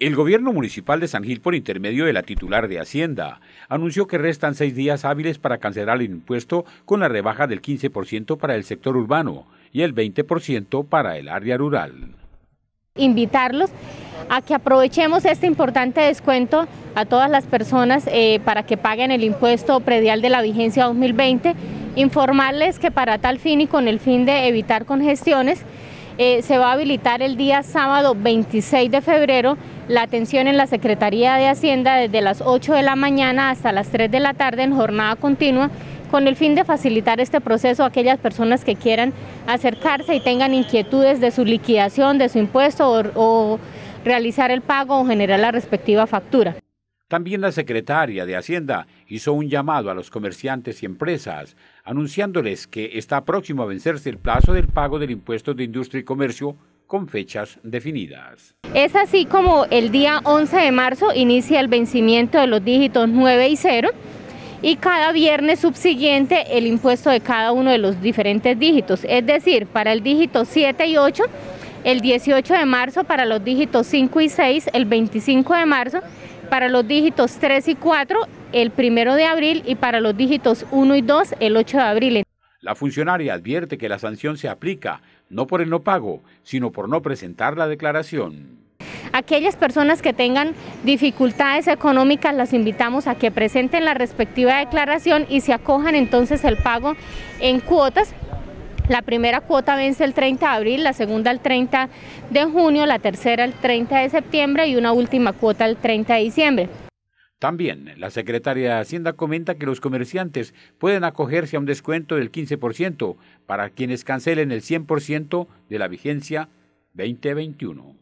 El gobierno municipal de San Gil, por intermedio de la titular de Hacienda, anunció que restan 6 días hábiles para cancelar el impuesto con la rebaja del 15% para el sector urbano y el 20% para el área rural. Invitarlos a que aprovechemos este importante descuento a todas las personas para que paguen el impuesto predial de la vigencia 2020, informarles que para tal fin y con el fin de evitar congestiones, se va a habilitar el día sábado 26 de febrero la atención en la Secretaría de Hacienda desde las 8 de la mañana hasta las 3 de la tarde en jornada continua, con el fin de facilitar este proceso a aquellas personas que quieran acercarse y tengan inquietudes de su liquidación, de su impuesto o realizar el pago o generar la respectiva factura. También la secretaria de Hacienda hizo un llamado a los comerciantes y empresas, anunciándoles que está próximo a vencerse el plazo del pago del impuesto de industria y comercio con fechas definidas. Es así como el día 11 de marzo inicia el vencimiento de los dígitos 9 y 0 y cada viernes subsiguiente el impuesto de cada uno de los diferentes dígitos, es decir, para el dígito 7 y 8, el 18 de marzo, para los dígitos 5 y 6, el 25 de marzo, para los dígitos 3 y 4, el 1 de abril y para los dígitos 1 y 2, el 8 de abril. La funcionaria advierte que la sanción se aplica no por el no pago, sino por no presentar la declaración. Aquellas personas que tengan dificultades económicas las invitamos a que presenten la respectiva declaración y se acojan entonces el pago en cuotas. La primera cuota vence el 30 de abril, la segunda el 30 de junio, la tercera el 30 de septiembre y una última cuota el 30 de diciembre. También la secretaria de Hacienda comenta que los comerciantes pueden acogerse a un descuento del 15% para quienes cancelen el 100% de la vigencia 2021.